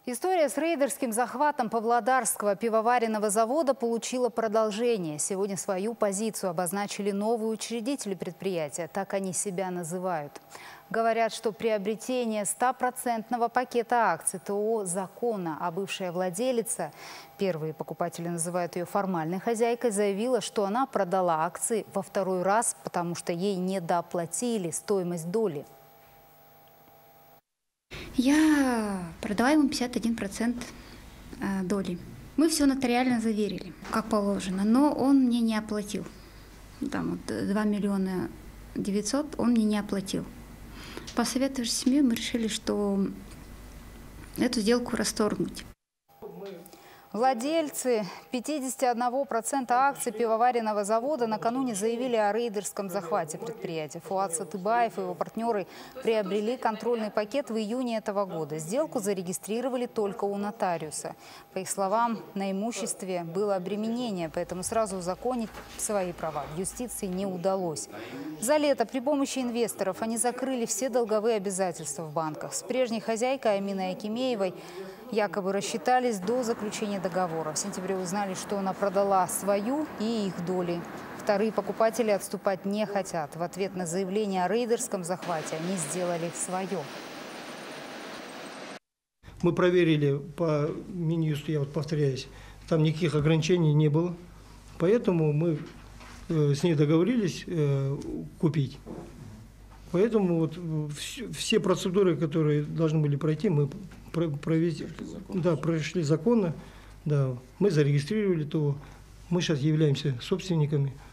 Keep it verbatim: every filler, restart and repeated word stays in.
История с рейдерским захватом Павлодарского пивоваренного завода получила продолжение. Сегодня свою позицию обозначили новые учредители предприятия. Так они себя называют. Говорят, что приобретение стопроцентного пакета акций ТО «Законно», а бывшая владелица, первые покупатели называют ее формальной хозяйкой, заявила, что она продала акции во второй раз, потому что ей недооплатили стоимость доли. Я продала ему пятьдесят один процент доли. Мы все нотариально заверили, как положено, но он мне не оплатил. Там вот два миллиона девятьсот он мне не оплатил. Посоветовавшись с семьей, мы решили, что эту сделку расторгнуть. Владельцы пятидесяти одного процента акций пивоваренного завода накануне заявили о рейдерском захвате предприятия. Фуат Сатыбаев и его партнеры приобрели контрольный пакет в июне этого года. Сделку зарегистрировали только у нотариуса. По их словам, на имуществе было обременение, поэтому сразу узаконить свои права в юстиции не удалось. За лето при помощи инвесторов они закрыли все долговые обязательства в банках. С прежней хозяйкой Аминой Акимеевой якобы рассчитались до заключения договора. В сентябре узнали, что она продала свою и их доли. Вторые покупатели отступать не хотят. В ответ на заявление о рейдерском захвате они сделали свое. Мы проверили по Минюсту, я вот повторяюсь, там никаких ограничений не было. Поэтому мы с ней договорились купить. Поэтому вот все процедуры, которые должны были пройти, мы провести, да, прошли законно. Да, мы зарегистрировали, то мы сейчас являемся собственниками.